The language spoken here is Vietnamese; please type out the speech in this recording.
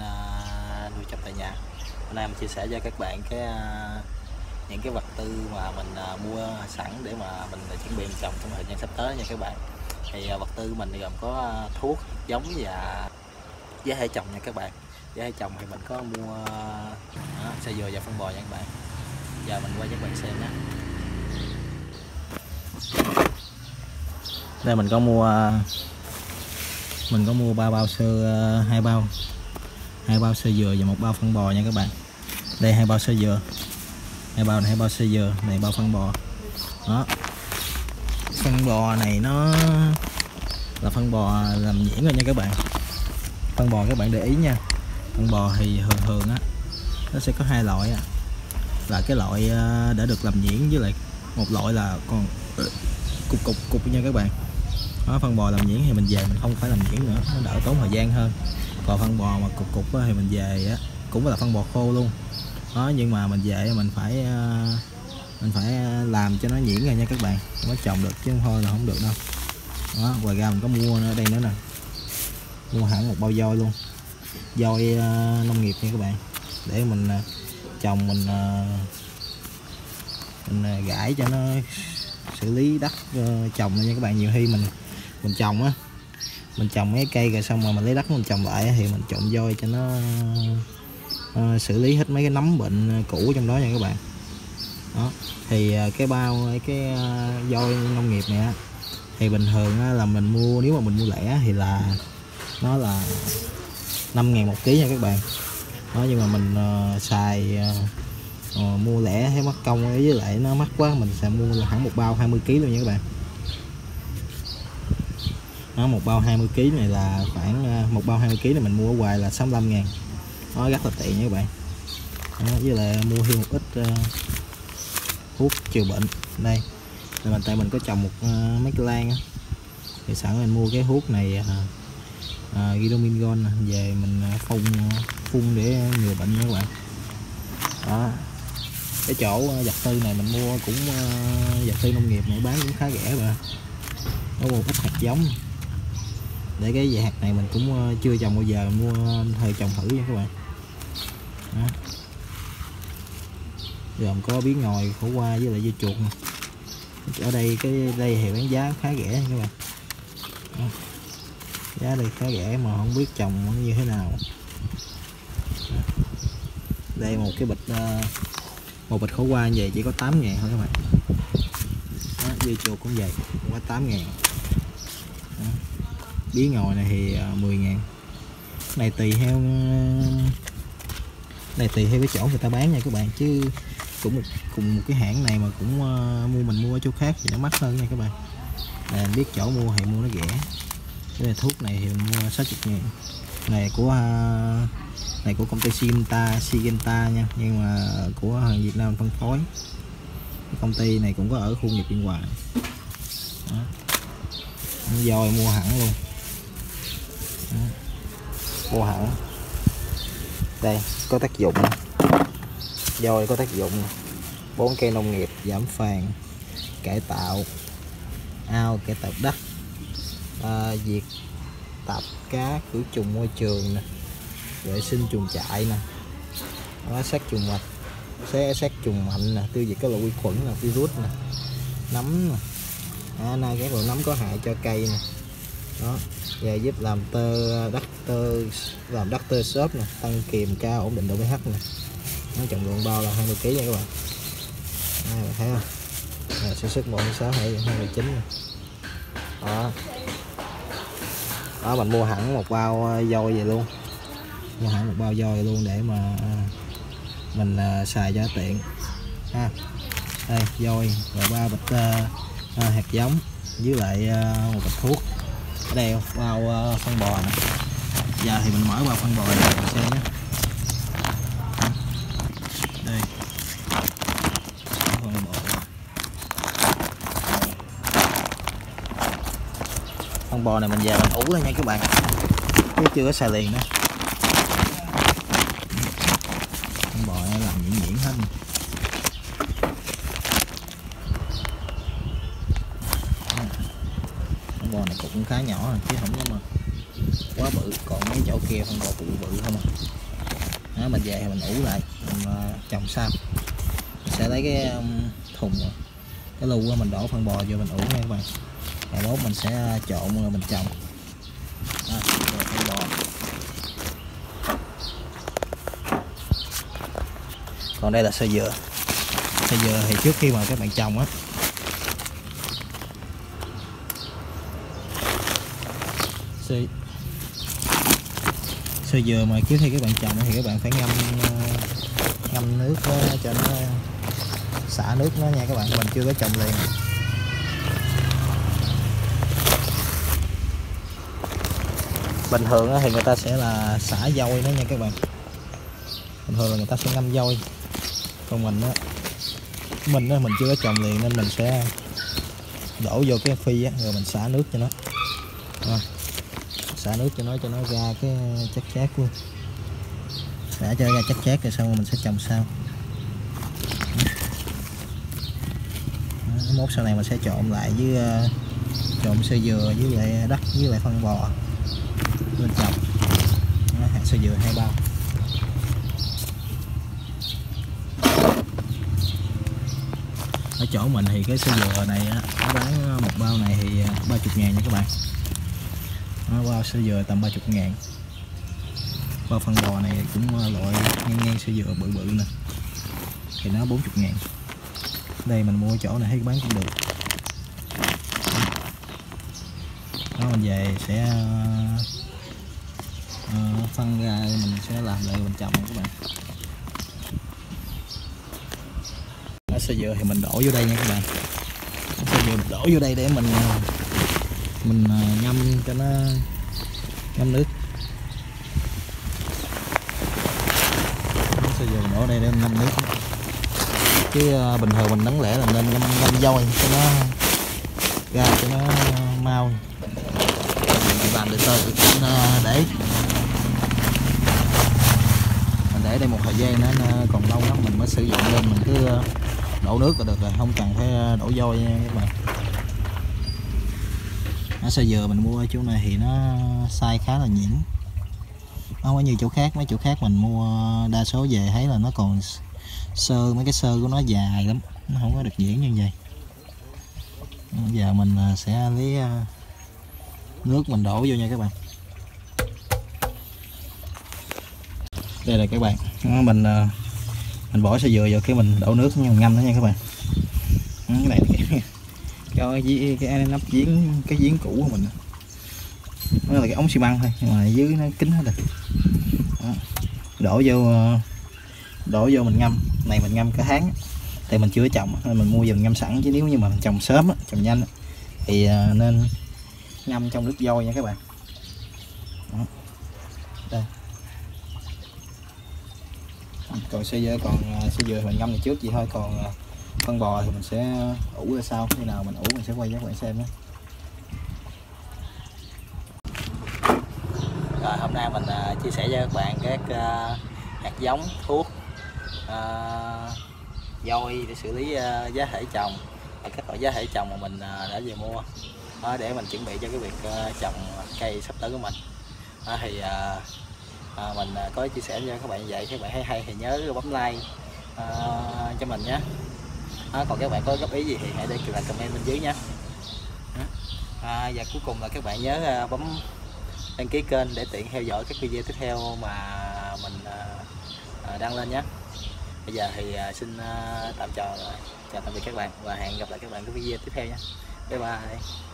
nuôi trồng tại nhà. Hôm nay mình chia sẻ cho các bạn những cái vật tư mà mình mua sẵn để mà mình chuẩn bị trồng trong thời gian sắp tới nha các bạn. Thì vật tư mình gồm có thuốc, giống và giá hệ trồng nha các bạn. Giá hệ trồng thì mình có mua xay dừa và phân bò nha các bạn. Giờ mình quay cho các bạn xem nhé. Đây mình có mua 3 bao sơ, hai bao sơ dừa và 1 bao phân bò nha các bạn. Đây 2 bao sơ dừa, 2 bao này 2 bao sơ dừa, này bao phân bò. Đó, phân bò này nó là phân bò làm nhuyễn rồi nha các bạn. Phân bò các bạn để ý nha, phân bò thì thường á nó sẽ có 2 loại là cái loại đã được làm nhuyễn, với lại một loại là còn cục nha các bạn. Đó, phân bò làm nhuyễn thì mình về mình không phải làm nhuyễn nữa, nó đỡ tốn thời gian hơn. Còn phân bò mà cục thì mình về cũng là phân bò khô luôn. Đó, nhưng mà mình về mình phải làm cho nó nhuyễn rồi nha các bạn, mới trồng được chứ không thôi là không được đâu. Đó, ngoài ra mình có mua ở đây nữa nè, mua hẳn một bao vôi luôn, vôi nông nghiệp nha các bạn, để mình trồng, mình gãi cho nó xử lý đất trồng nha các bạn. Nhiều khi mình trồng mình trồng mấy cây rồi xong rồi mình lấy đất mình trồng lại thì mình trộn vôi cho nó xử lý hết mấy cái nấm bệnh cũ trong đó nha các bạn. Đó, thì cái vôi nông nghiệp này thì bình thường là mình mua, nếu mà mình mua lẻ thì là nó là 5.000 1 ký nha các bạn. Đó, nhưng mà mình xài mua lẻ thấy mất công, với lại nó mắc quá, mình sẽ mua hẳn một bao 20 kg luôn nha các bạn. Đó, một bao 20 kg này là khoảng, một bao 20 kg này mình mua ở ngoài là 65.000. Nó rất là tiện nha các bạn. Đó, với lại mua thêm một ít thuốc trừ bệnh. Đây là tại mình có trồng mấy cây lan thì sẵn mình mua cái thuốc này, Gidomingon về mình phun để ngừa bệnh nha các bạn. Đó, cái chỗ vật tư này mình mua cũng vật tư nông nghiệp này bán cũng khá rẻ mà. Có một ít hạt giống, để cái về hạt này mình cũng chưa trồng bao giờ, mình mua thời trồng thử nha các bạn. Đó, gồm có bí ngòi, khổ qua với lại dưa chuột. Ở đây đây thì bán giá khá rẻ nha các bạn. Đó, giá đây khá rẻ mà không biết trồng nó như thế nào. Đó, đây một cái bịch khổ qua như vậy chỉ có 8.000 thôi các bạn. Đó, dưa chuột cũng vậy, quá 8.000. Bí ngòi này thì 10.000. Này tùy theo cái chỗ người ta bán nha các bạn, chứ cùng một cái hãng này mà cũng mình mua ở chỗ khác thì nó mắc hơn nha các bạn. Mình biết chỗ mua thì mua nó rẻ. Cái này thuốc này thì mình mua 60.000. Này của công ty Syngenta nha, nhưng mà của hàng Việt Nam phân phối. Cái công ty này cũng có ở khu nghiệp Biên Hòa. Đó, vôi mua hẳn luôn. Đó, mua hẳn. Đây có tác dụng, vôi có tác dụng 4 cây nông nghiệp, giảm phàn, cải tạo ao, cải tạo đất, diệt tạp cá, khử trùng môi trường nè, vệ sinh chuồng trại nè, sát trùng mạch, sát trùng mạnh nè, tiêu diệt các loại vi khuẩn nè, virus nè, nấm nè, các loại nấm có hại cho cây nè. Đó, và giúp làm đất tơi xốp nè, tăng kiềm cao, ổn định độ pH nè. Nó trọng lượng bao là 20 kg nha các bạn. Đây, thấy không? Sản xuất 1/6/2019 nè. Đó. Đó, mình mua hẳn một bao vôi về luôn. Mua hẳn một bao vôi luôn để mà mình xài cho tiện ha. Đây vôi và 3 bịch hạt giống với lại một bịch thuốc. Ở đây bao phân bò nè. Giờ thì mình mở bao phân bò này mình xem nhé. Đây phân bò. Phân bò này mình về mình ủ lên nha các bạn, chứ chưa có xài liền nữa. Phân bò này làm nhuyễn hết. Phân bò này cũng khá nhỏ rồi chứ không có mà quá bự, còn mấy chỗ kia phân bò bự bự không à. đó, mình về thì mình ủ lại mình trồng sau. Mình sẽ lấy cái thùng cái lu đó, mình đổ phân bò vô mình ủ nha các bạn. Rồi mốt mình sẽ trộn rồi mình trồng. Đó, phân bò. Còn đây là sơ dừa. Sơ dừa thì trước khi mà các bạn trồng á, sơ dừa mà trước khi các bạn trồng thì các bạn phải ngâm nước cho nó xả nước nó nha các bạn. Mình chưa có trồng liền. Bình thường thì người ta sẽ là xả dôi đó nha các bạn. Bình thường là người ta sẽ ngâm dôi. Còn mình chưa có trồng liền nên mình sẽ đổ vô cái phi á, rồi mình xả nước cho nó. Xả nước cho nó ra cái chất chát luôn. Xả cho ra chất chát rồi xong rồi mình sẽ trồng sau. Mốt sau này mình sẽ trộn lại với trộn sơ dừa với lại đất với lại phân bò lên trồng. Hạt sơ dừa 2 bao. Ở chỗ mình thì cái sơ dừa này á, nó bán một bao này thì 30.000 nha các bạn. Bao sơ dừa tầm 30.000. Bao phân bò này cũng loại ngang sơ dừa bự bự nè thì nó 40.000. Đây mình mua chỗ này thấy bán cũng được. Đó, mình về sẽ phân ra mình sẽ làm lại mình trồng các bạn. Sơ dừa thì mình đổ vô đây nha các bạn. Sơ dừa mình đổ vô đây để mình ngâm cho nó ngâm nước. Sơ dừa mình đổ đây để mình ngâm nước. Chứ bình thường mình nắng lẻ là nên ngâm dôi cho nó ra cho nó mau. Mình làm được thôi để mình để đây một thời gian nó còn lâu lắm mình mới sử dụng lên, mình cứ đổ nước là được rồi, không cần phải đổ vôi nha các bạn. Sơ dừa mình mua ở chỗ này thì nó size khá là nhuyễn, nó không có như chỗ khác. Mấy chỗ khác mình mua đa số về thấy là nó còn mấy cái sơ của nó dài lắm, nó không có được nhuyễn như vậy. Giờ mình sẽ lấy nước mình đổ vô nha các bạn. Đây là các bạn, mình bỏ sơ dừa vô cái mình đổ nước mình ngâm nó nha các bạn. Cái này cho cái nắp giếng, cái giếng cũ của mình, nó là cái ống xi măng thôi nhưng mà dưới nó kín hết rồi. Đổ vô mình ngâm này, mình ngâm cả tháng thì mình chưa trồng nên mình mua về mình ngâm sẵn, chứ nếu như mà mình trồng sớm trồng nhanh thì nên ngâm trong nước vôi nha các bạn. Đây. Còn sơ dừa mình ngâm này trước vậy thôi, còn phân bò thì mình sẽ ủ ra sau. Khi nào mình ủ mình sẽ quay cho các bạn xem nhé. Rồi hôm nay mình chia sẻ cho các bạn các hạt giống, thuốc, vôi để xử lý giá thể trồng và các loại giá thể trồng mà mình đã về mua để mình chuẩn bị cho cái việc trồng cây sắp tới của mình. Thì mình có chia sẻ cho các bạn như vậy. Các bạn thấy hay thì nhớ bấm like cho mình nhé. Còn các bạn có góp ý gì thì hãy để lại comment bên dưới nha. Và cuối cùng là các bạn nhớ bấm đăng ký kênh để tiện theo dõi các video tiếp theo mà mình đăng lên nhé. Bây giờ thì xin chào tạm biệt các bạn và hẹn gặp lại các bạn cái video tiếp theo nha. Bye bye.